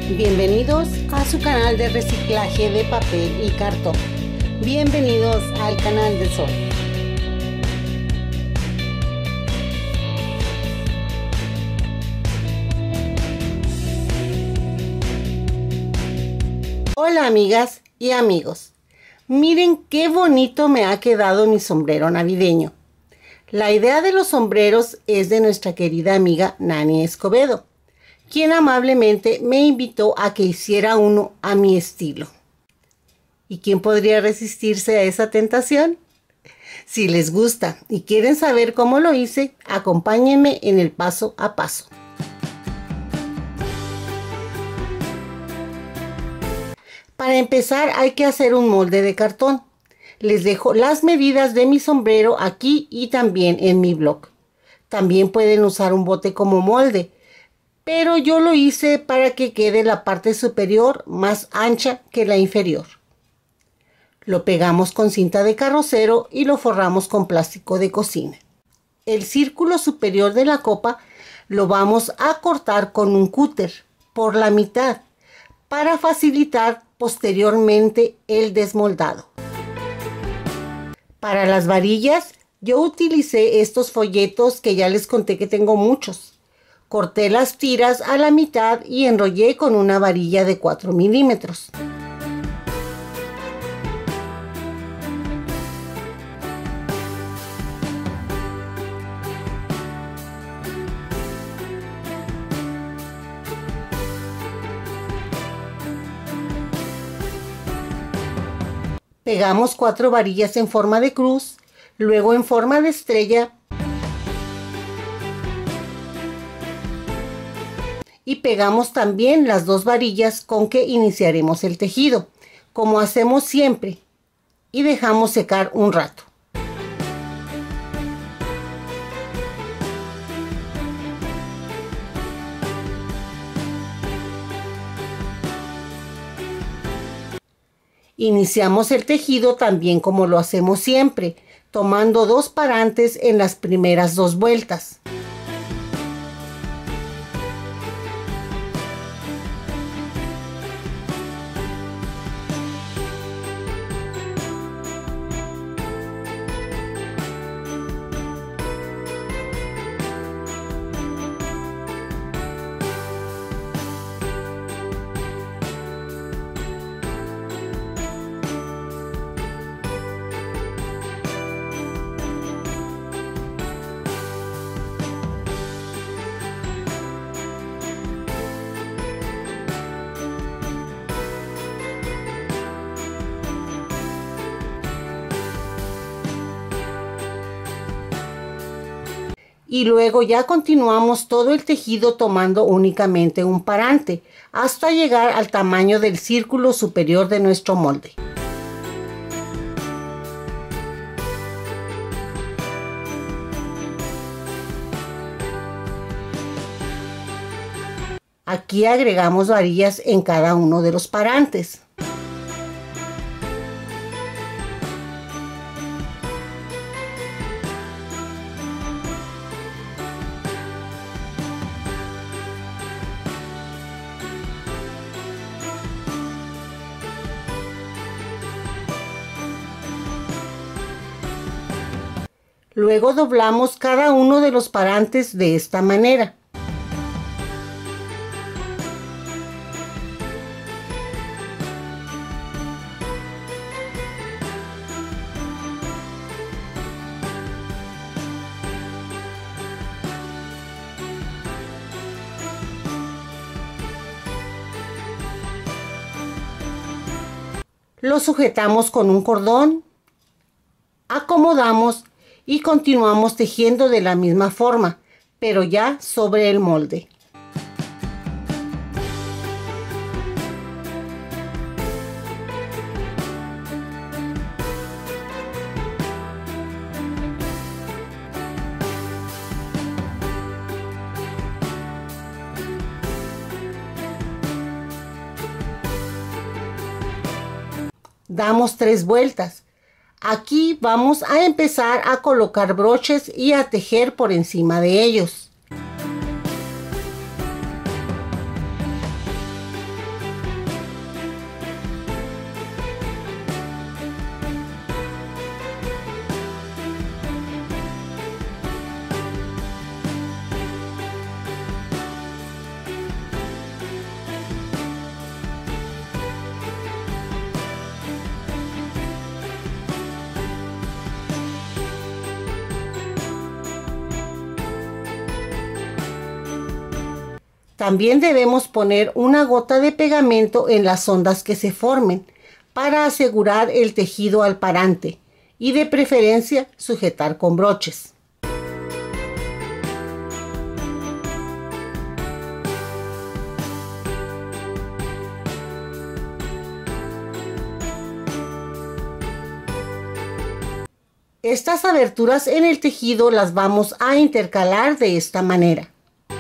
Bienvenidos a su canal de reciclaje de papel y cartón. Bienvenidos al canal de Sol. Hola amigas y amigos. Miren qué bonito me ha quedado mi sombrero navideño. La idea de los sombreros es de nuestra querida amiga Nani Escobedo, quien amablemente me invitó a que hiciera uno a mi estilo. ¿Y quién podría resistirse a esa tentación? Si les gusta y quieren saber cómo lo hice, acompáñenme en el paso a paso. Para empezar hay que hacer un molde de cartón. Les dejo las medidas de mi sombrero aquí y también en mi blog. También pueden usar un bote como molde, pero yo lo hice para que quede la parte superior más ancha que la inferior. Lo pegamos con cinta de carrocero y lo forramos con plástico de cocina. El círculo superior de la copa lo vamos a cortar con un cúter por la mitad para facilitar posteriormente el desmoldado. Para las varillas yo utilicé estos folletos que ya les conté que tengo muchos. Corté las tiras a la mitad y enrollé con una varilla de 4 milímetros. Pegamos 4 varillas en forma de cruz, luego en forma de estrella y pegamos también las 2 varillas con que iniciaremos el tejido, como hacemos siempre, y dejamos secar un rato. Iniciamos el tejido también como lo hacemos siempre, tomando 2 parantes en las primeras 2 vueltas. Y luego ya continuamos todo el tejido tomando únicamente un parante hasta llegar al tamaño del círculo superior de nuestro molde. Aquí agregamos varillas en cada uno de los parantes. Luego doblamos cada uno de los parantes de esta manera. Lo sujetamos con un cordón, acomodamos y continuamos tejiendo de la misma forma, pero ya sobre el molde. Damos 3 vueltas. Aquí vamos a empezar a colocar broches y a tejer por encima de ellos. También debemos poner una gota de pegamento en las ondas que se formen para asegurar el tejido al parante y de preferencia sujetar con broches. Estas aberturas en el tejido las vamos a intercalar de esta manera.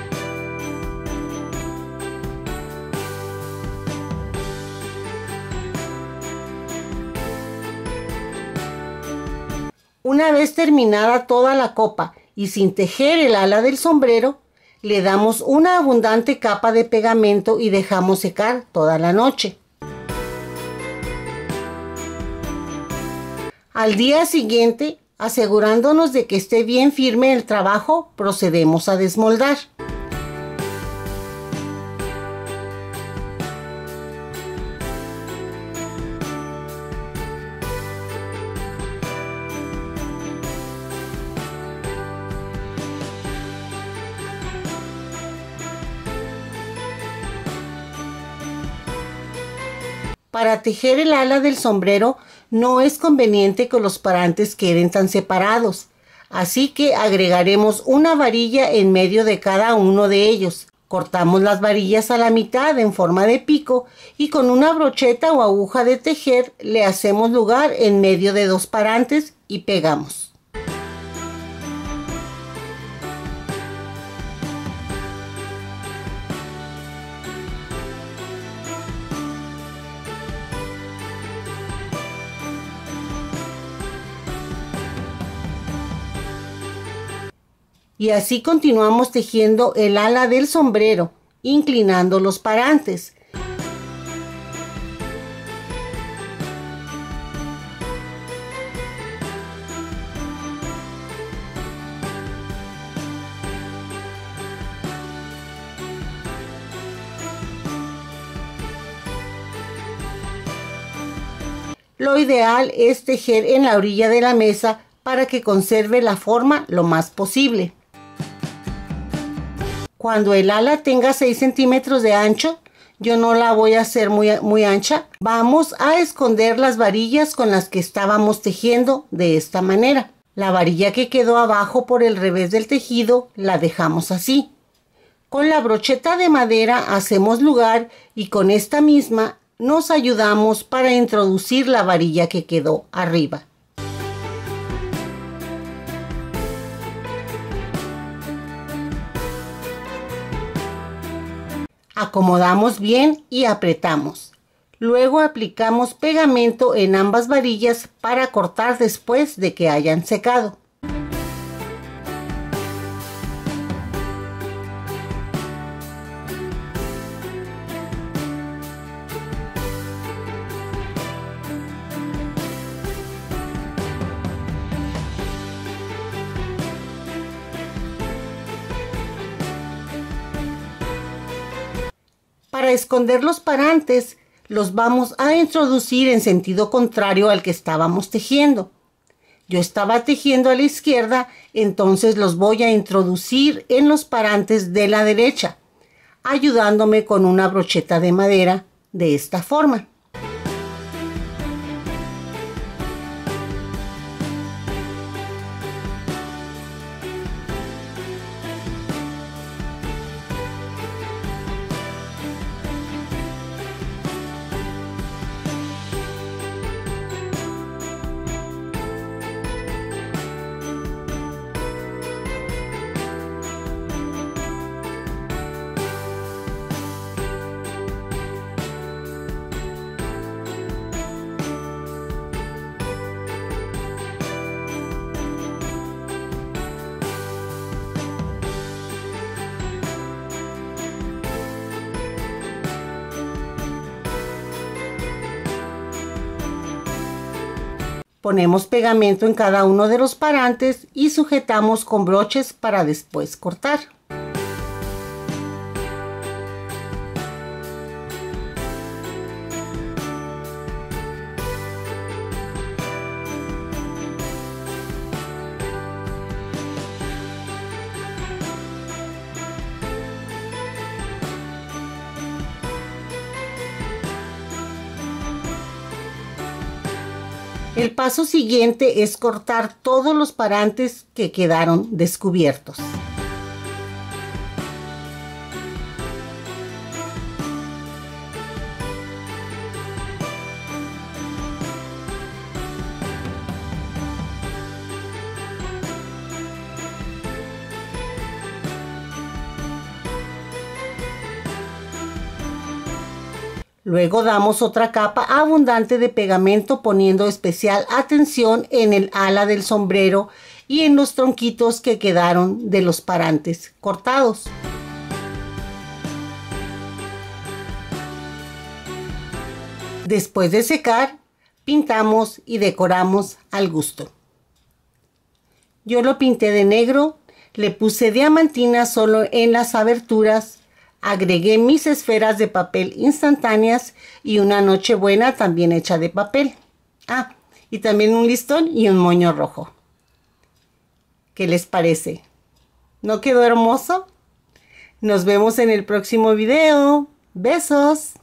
Una vez terminada toda la copa y sin tejer el ala del sombrero, le damos una abundante capa de pegamento y dejamos secar toda la noche. Al día siguiente, asegurándonos de que esté bien firme el trabajo, procedemos a desmoldar. Para tejer el ala del sombrero no es conveniente que los parantes queden tan separados, así que agregaremos una varilla en medio de cada uno de ellos. Cortamos las varillas a la mitad en forma de pico y con una brocheta o aguja de tejer le hacemos lugar en medio de dos parantes y pegamos. Y así continuamos tejiendo el ala del sombrero, inclinando los parantes. Lo ideal es tejer en la orilla de la mesa para que conserve la forma lo más posible. Cuando el ala tenga 6 centímetros de ancho, yo no la voy a hacer muy ancha, vamos a esconder las varillas con las que estábamos tejiendo de esta manera. La varilla que quedó abajo por el revés del tejido la dejamos así. Con la brocheta de madera hacemos lugar y con esta misma nos ayudamos para introducir la varilla que quedó arriba. Acomodamos bien y apretamos. Luego aplicamos pegamento en ambas varillas para cortar después de que hayan secado. Para esconder los parantes, los vamos a introducir en sentido contrario al que estábamos tejiendo. Yo estaba tejiendo a la izquierda, entonces los voy a introducir en los parantes de la derecha, ayudándome con una brocheta de madera de esta forma. Ponemos pegamento en cada uno de los parantes y sujetamos con broches para después cortar. El paso siguiente es cortar todos los parantes que quedaron descubiertos. Luego damos otra capa abundante de pegamento poniendo especial atención en el ala del sombrero y en los tronquitos que quedaron de los parantes cortados. Después de secar, pintamos y decoramos al gusto. Yo lo pinté de negro, le puse diamantina solo en las aberturas. Agregué mis esferas de papel instantáneas y una nochebuena también hecha de papel. Ah, y también un listón y un moño rojo. ¿Qué les parece? ¿No quedó hermoso? Nos vemos en el próximo video. Besos.